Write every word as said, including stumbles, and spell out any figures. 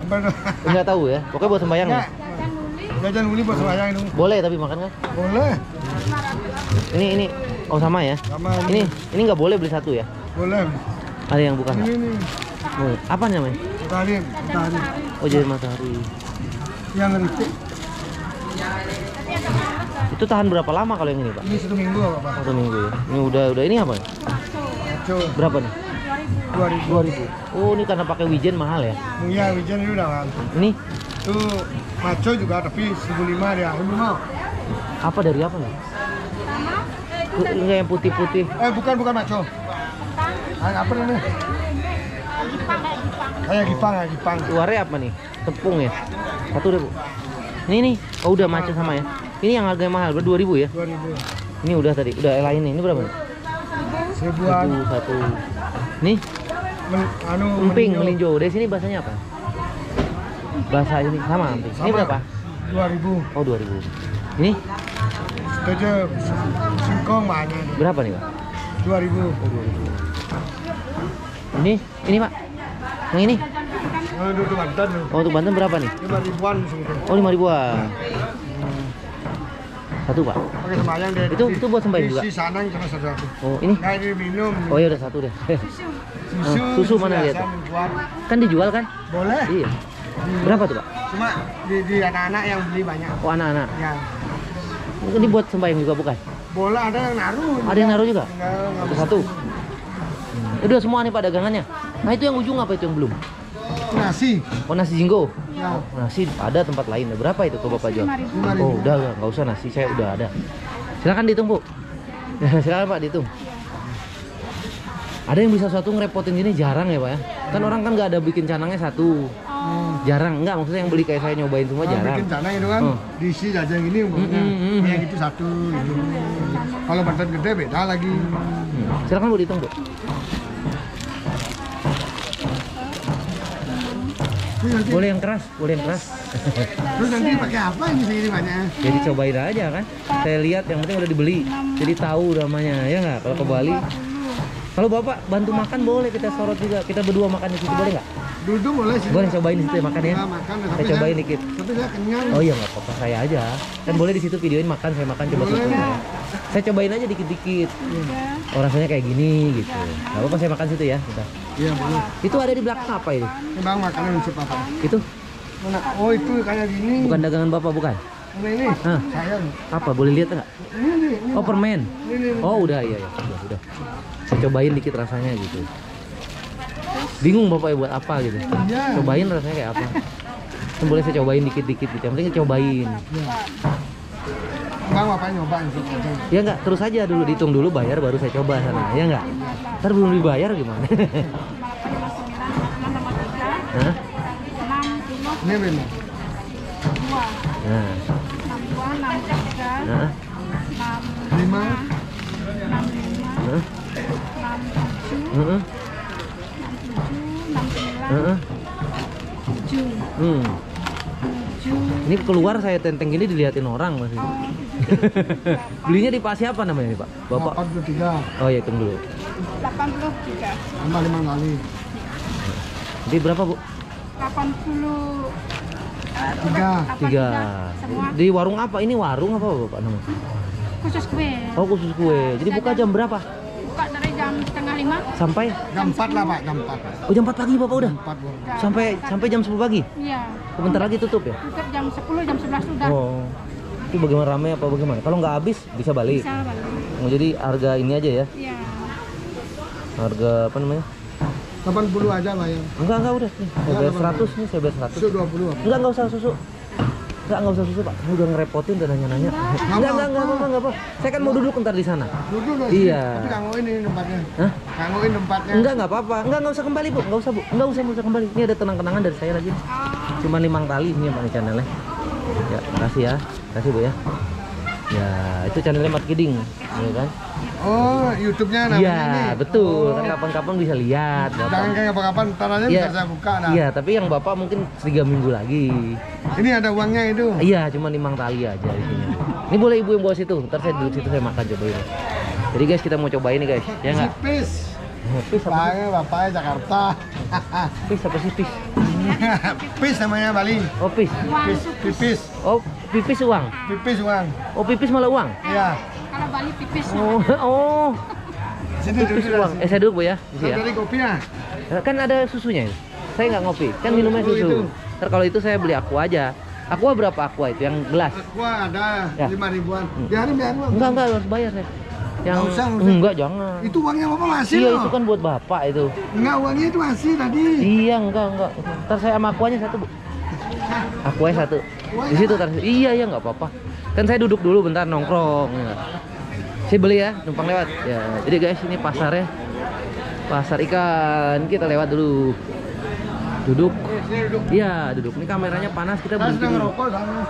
Enggak tahu ya. Pokoknya buat sembahyang ya. Jajan uli buat sembahyang itu. Boleh tapi makan kan? Boleh. Ini ini oh sama ya. Sama. Ini ini nggak boleh beli satu ya? Boleh. Ada yang bukan? Ini nih. Oh, apa namanya? Matahari, matahari. Oh, jadi matahari. Yang itu. Itu tahan berapa lama kalau yang ini, Pak? Ini satu minggu apa? Satu minggu ya. Ini udah udah ini apa? Maco. Berapa nih? Dua ribu. Dua ribu. Oh, ini karena pakai wijen mahal ya? Iya, wijen itu udah kan. Ini? Itu maco juga tapi seribu lima dia. Ibu mau? Apa dari apa nih? Enggak yang putih-putih. Eh bukan bukan maco. Ah, apa ini? Kayak gipang, kayak gipang. Luarnya apa nih? Tepung ya? Satu ribu. Ini nih. Oh udah maco sama ya. Ini yang harganya mahal, berarti dua ribu ya? Dua ribu. Ini udah tadi, udah lain nih. Ini berapa nih? Seribuan. Satu, satu. Nih, Men, anu, emping, melinjo. Dari sini bahasanya apa? Bahasa ini sama emping. Ini berapa? Dua ribu. Oh dua ribu. Ini Itu aja singkong banyak. berapa nih Pak? Dua ribu. Oh dua ribu. Ini, ini Pak. Yang ini? Oh, itu Banten. Oh untuk Banten berapa nih? Lima ribuan sebetulnya. Oh lima ribuan. Satu Pak. Pakai sembahyang deh. Itu itu buat sembahyang juga. Isi sana cuma satu. Oh ini? Nah ini minum. Oh ya udah satu deh. Susu. Oh, susu mana lihat? Kan dijual kan? Boleh. Iya. Berapa tuh Pak? Cuma di, di anak-anak yang beli banyak. Oh anak-anak. Ya. Ini buat sembahyang juga bukan? Bola ada yang naruh. Ada yang naruh juga? Enggak, enggak Satu satu. Hmm. Udah semua nih Pak dagangannya. Nah itu yang ujung apa itu yang belum? Nasi. Oh nasi jinggo. Ya. Nasi ada tempat lain. Berapa itu tuh Bapak jual? Lima ribu. Oh udah udah nggak usah nasi saya udah ada. Silakan dihitung Bu. Silakan Pak dihitung. Ada yang bisa satu ngerepotin gini jarang ya Pak ya. Kan orang kan nggak ada bikin canangnya satu. Jarang enggak maksudnya yang beli kayak saya nyobain semua Nah, jarang. bikin canang itu kan Hmm. diisi jajan gini umpamanya. Mm, mm, mm. Yang itu satu gitu. Kalau Banten gede beda lagi. Hmm. Silakan Bu dihitung Bu. Terus nanti, Boleh yang keras, boleh yang keras. terus nanti pakai apa ini segini banyak? Jadi cobain aja kan. Saya lihat yang penting udah dibeli. Jadi tahu namanya ya nggak. Kalau ke Bali. Kalau Bapak bantu makan boleh kita sorot juga. Kita berdua makan di situ boleh nggak? Duduk boleh sih. Boleh cobain di situ ya makan ya. Nggak makan, Saya tapi cobain saya- dikit. Tapi saya kenyang. Oh iya nggak apa-apa saya aja. Kan boleh di situ videoin makan saya makan coba Boleh. susu saya. Saya cobain aja dikit-dikit. Oh rasanya kayak gini gitu. Nggak apa-apa saya makan situ ya. Bentar. Iya boleh. Itu ada di belakang apa ini? Ini bang makanan untuk apa? Itu Mana? Oh itu kayak gini. bukan dagangan Bapak bukan? Mana ini? Hah? Sayang. Apa boleh lihat nggak? Ini nih. Ini. Oh permen. Ini, ini. Oh udah iya ya udah udah. Saya cobain dikit rasanya gitu. Bingung Bapak ya buat apa gitu. Iya. Cobain rasanya kayak apa. Kan boleh saya cobain dikit-dikit gitu. Yang penting cobain. Iya. Bang bapaknya nyoba untuk aja. Ya enggak, terus aja dulu dihitung dulu bayar baru saya coba sana. Ya enggak? Ntar belum dibayar gimana? Hah? Ini benar. Nah. Nah. Lima. Heeh. Heeh. Heeh. Hmm. Ini keluar saya tenteng gini diliatin orang masih. Belinya di Pak siapa namanya nih Pak? Bapak. delapan puluh tiga. Oh ya hitung dulu. delapan puluh tiga. Tambah lima kali. Jadi berapa Bu? delapan puluh Tiga. Tiga. Semua Di warung apa? Ini warung apa Bapak namanya? khusus kue. Oh khusus kue. Jadi buka jam berapa? Buka dari jam setengah lima. Sampai? Jam empat lah pak, jam empat. Oh jam empat pagi Bapak udah? Empat bu. Sampai sampai jam sepuluh pagi? Iya. Sebentar lagi tutup ya? Tutup jam sepuluh, jam sebelas sudah. Oh. Itu bagaimana ramai apa bagaimana? Kalau nggak habis bisa balik. Bisa balik. Oh, jadi harga ini aja ya? Iya. Harga apa namanya? Delapan puluh aja lah ya. Enggak enggak udah nih. Saya bayar seratus nih, saya bayar seratus. Sudah dua puluh apa? Enggak enggak usah susu. Enggak enggak usah susu Pak. Kamu udah ngerepotin dan nanya-nanya. Enggak enggak enggak enggak enggak apa. Saya kan mau duduk ntar di sana. Duduk lah. Iya. Tapi kangoin ini tempatnya. Hah? Kangoin tempatnya. Enggak enggak apa-apa. Enggak enggak usah kembali Bu. Enggak usah Bu. Enggak usah enggak usah kembali. Ini ada tenang-tenangan dari saya lagi. Cuma limang kali ini Pak channelnya. Ya, makasih ya. Makasih Bu ya. Ya, itu channelnya Mat Kiding, ya kan? Oh, YouTube-nya namanya Iya, ini. betul. Oh. Kan kapan-kapan bisa lihat. Bapak. Jangan kayak kapan-kapan, ntar aja Iya. bisa saya buka dah. Iya, tapi yang Bapak mungkin tiga minggu lagi. Ini ada uangnya itu. Iya, cuma limang tali aja isinya. Ini boleh Ibu yang bawa situ. Ntar saya duduk situ saya makan cobain. Jadi guys, kita mau cobain nih guys. Ya enggak? Sipis. Pis apa sih? Bapaknya, bapaknya Jakarta. Pis apa sih pis? Ya. Pis namanya Bali. Oh, pis. Uang Pis, itu pipis, Oh, pipis uang. pipis uang. Oh, pipis malah uang. Iya. kalau Bali pipis. Oh, oh. Sini Pipis duduk uang. Eh, saya duduk, Bu ya. Di sini ya. Dari kopinya. Ya, kan ada susunya. Saya nggak ngopi. Kan Oh, minumnya oh, susu. itu. Ntar kalau itu saya beli aqua aja. Aqua berapa aqua itu? Yang gelas? Aqua ada Ya. lima ribuan. Biarin biarin. Bang. Enggak, enggak harus bayar saya. Yang Nggak usah, nggak usah. enggak jangan. Itu uangnya Bapak masih Iya, loh. itu kan buat Bapak itu. Enggak, uangnya itu masih tadi. Iya, enggak, enggak. Ntar saya sama aquanya satu, Bu. Aquanya satu. Di situ tar. Iya, iya enggak apa-apa. Kan saya duduk dulu bentar nongkrong. Ya. Saya beli ya, numpang lewat. Ya, jadi guys, ini pasarnya. Pasar ikan. Kita lewat dulu. Duduk. Sini duduk. Iya, duduk. Ini kameranya panas, kita Saya berhenti sedang dulu. ngerokok, Bang.